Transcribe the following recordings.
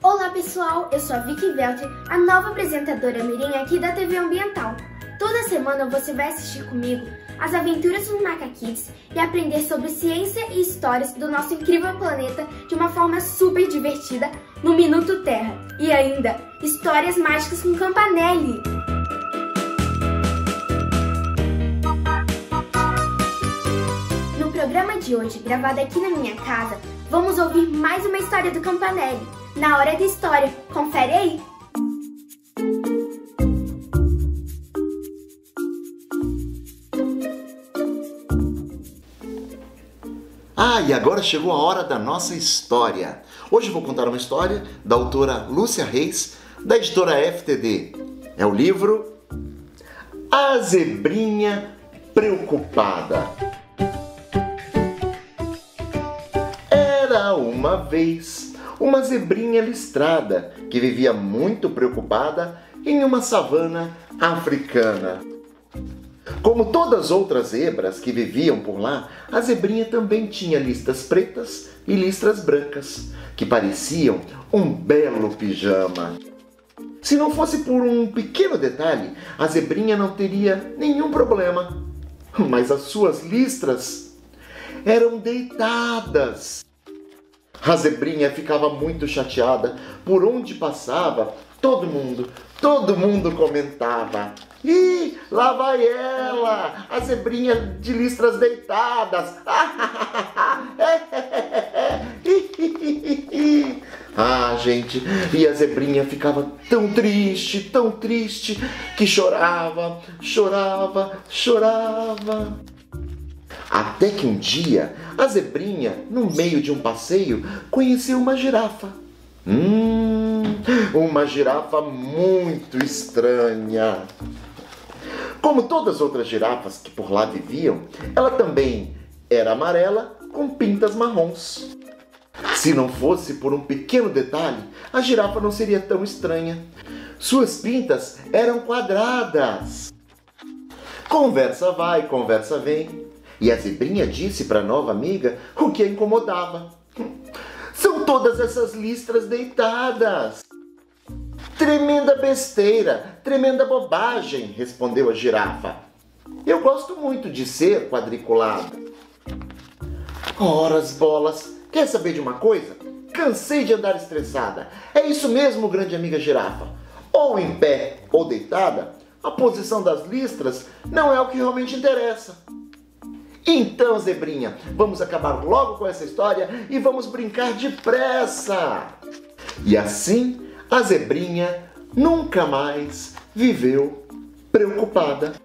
Olá pessoal, eu sou a Vicky Velter, a nova apresentadora mirim aqui da TV Ambiental. Toda semana você vai assistir comigo as aventuras dos macaquitos e aprender sobre ciência e histórias do nosso incrível planeta de uma forma super divertida no Minuto Terra. E ainda, histórias mágicas com Campanelli! No programa de hoje, gravado aqui na minha casa, vamos ouvir mais uma história do Campanelli. Na hora da história, confere aí! E agora chegou a hora da nossa história. Hoje eu vou contar uma história da autora Lúcia Reis, da editora FTD. É o livro A Zebrinha Preocupada. Era uma vez uma zebrinha listrada que vivia muito preocupada em uma savana africana. Como todas as outras zebras que viviam por lá, a zebrinha também tinha listas pretas e listras brancas, que pareciam um belo pijama. Se não fosse por um pequeno detalhe, a zebrinha não teria nenhum problema. Mas as suas listras eram deitadas. A zebrinha ficava muito chateada. Por onde passava, todo mundo comentava: "Ih, lá vai ela, a zebrinha de listras deitadas." Gente, e a zebrinha ficava tão triste, que chorava. Até que um dia, a zebrinha, no meio de um passeio, conheceu uma girafa. Uma girafa muito estranha. Como todas as outras girafas que por lá viviam, ela também era amarela com pintas marrons. Se não fosse por um pequeno detalhe, a girafa não seria tão estranha. Suas pintas eram quadradas. Conversa vai, conversa vem. E a zebrinha disse para a nova amiga o que a incomodava. "São todas essas listras deitadas." "Tremenda besteira, tremenda bobagem", respondeu a girafa. "Eu gosto muito de ser quadriculada." "Horas bolas, quer saber de uma coisa? Cansei de andar estressada. É isso mesmo, grande amiga girafa. Ou em pé ou deitada, a posição das listras não é o que realmente interessa." "Então, zebrinha, vamos acabar logo com essa história e vamos brincar depressa." E assim, a zebrinha nunca mais viveu preocupada.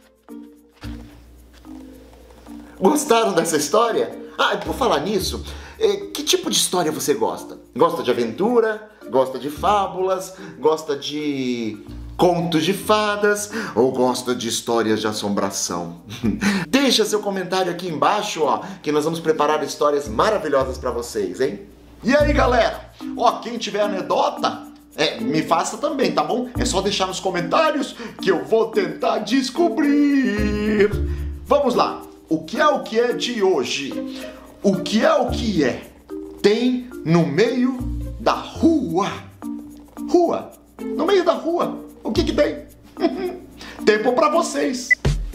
Gostaram dessa história? Por falar nisso, que tipo de história você gosta? Gosta de aventura? Gosta de fábulas? Gosta de contos de fadas? Ou gosta de histórias de assombração? Deixa seu comentário aqui embaixo, que nós vamos preparar histórias maravilhosas para vocês, hein? E aí, galera? Quem tiver anedota, me faça também, tá bom? É só deixar nos comentários que eu vou tentar descobrir. Vamos lá. O que é de hoje? O que é? Tem no meio da rua. Rua? No meio da rua. O que tem? Tempo para vocês.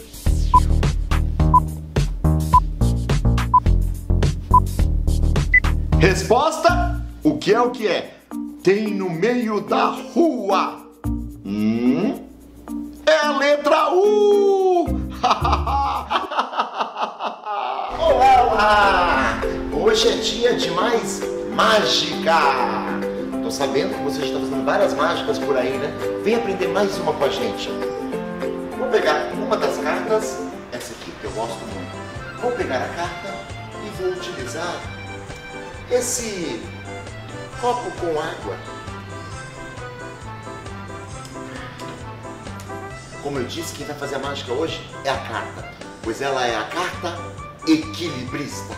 Resposta: o que é? Tem no meio da rua. É a letra U. Olá! Hoje é dia de mais mágica. Tô sabendo que você já está fazendo várias mágicas por aí, né? Vem aprender mais uma com a gente. Vou pegar uma das cartas, essa aqui que eu gosto muito. Vou pegar a carta e vou utilizar esse copo com água. Como eu disse, quem vai fazer a mágica hoje é a carta, pois ela é a carta equilibrista.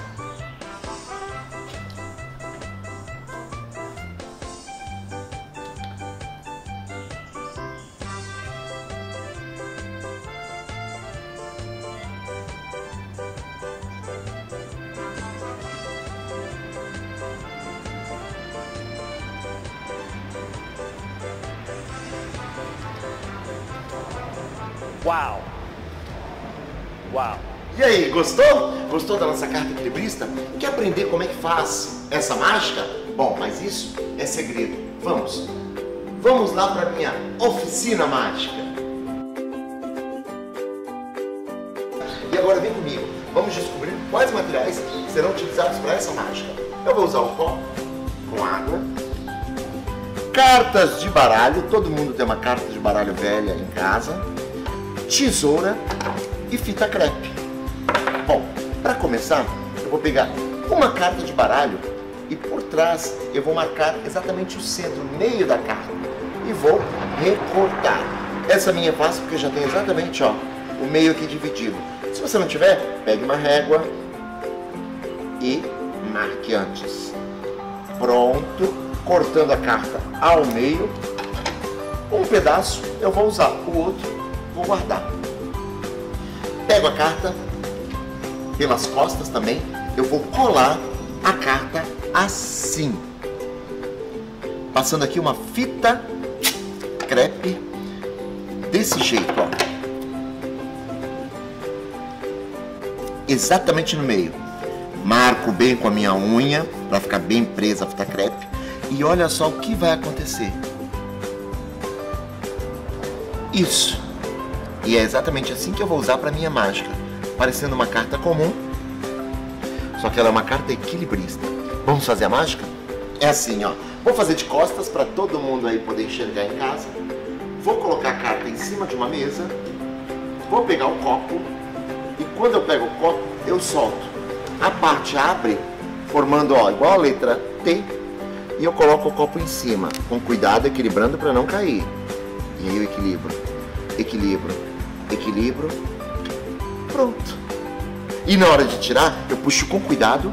Uau! Uau! E aí, gostou? Gostou da nossa carta equilibrista? Quer aprender como é que faz essa mágica? Bom, mas isso é segredo. Vamos lá para minha oficina mágica. E agora vem comigo. Vamos descobrir quais materiais serão utilizados para essa mágica. Eu vou usar um copo com água, cartas de baralho, todo mundo tem uma carta de baralho velha em casa, tesoura e fita crepe. Bom, para começar, eu vou pegar uma carta de baralho e por trás eu vou marcar exatamente o centro, o meio da carta e vou recortar. Essa minha é fácil porque já tem exatamente o meio aqui dividido. Se você não tiver, pegue uma régua e marque antes. Pronto, cortando a carta ao meio. Um pedaço eu vou usar, o outro vou guardar. Pego a carta pelas costas também, eu vou colar a carta assim. Passando aqui uma fita crepe desse jeito, exatamente no meio. Marco bem com a minha unha para ficar bem presa a fita crepe e olha só o que vai acontecer. Isso. E é exatamente assim que eu vou usar para minha mágica, parecendo uma carta comum, só que ela é uma carta equilibrista. Vamos fazer a mágica? É assim, vou fazer de costas para todo mundo aí poder enxergar em casa. Vou colocar a carta em cima de uma mesa, vou pegar o copo e quando eu pego o copo, eu solto. A parte abre, formando igual a letra T, e eu coloco o copo em cima, com cuidado, equilibrando para não cair. E aí eu equilibro, pronto. E na hora de tirar, eu puxo com cuidado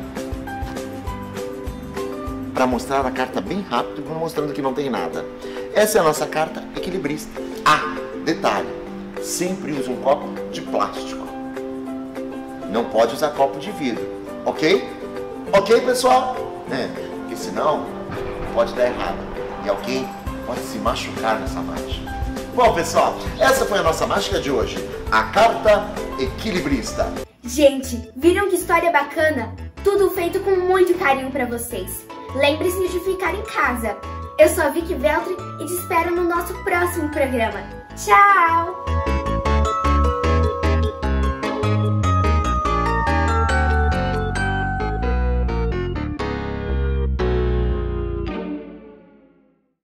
para mostrar a carta bem rápido, mostrando que não tem nada. Essa é a nossa carta equilibrista. Ah, detalhe, sempre use um copo de plástico. Não pode usar copo de vidro, ok? Ok, pessoal? Porque senão pode dar errado. E alguém pode se machucar nessa mágica. Bom, pessoal, essa foi a nossa mágica de hoje. A carta equilibrista. Gente, viram que história bacana? Tudo feito com muito carinho para vocês. Lembre-se de ficar em casa. Eu sou a Vicky Veltri e te espero no nosso próximo programa. Tchau!